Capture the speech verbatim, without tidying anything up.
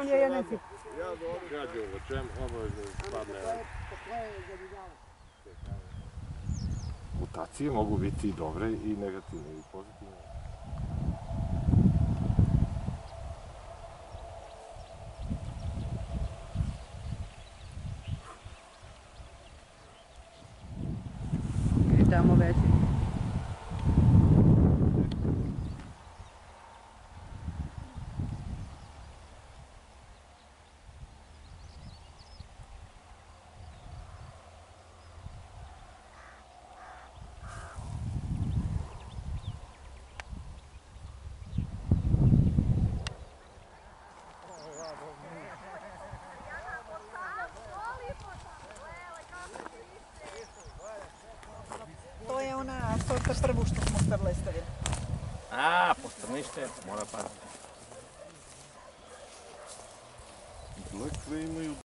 je jedan cip. Ja dobro gađu ovo, čem obavezno spadne. Mutacije mogu biti i dobre i negativne i pozitivne. I tamo veći. To je ona sorta prvu što smo stavili stavili. A, postrnište, mora paziti. Blekve imaju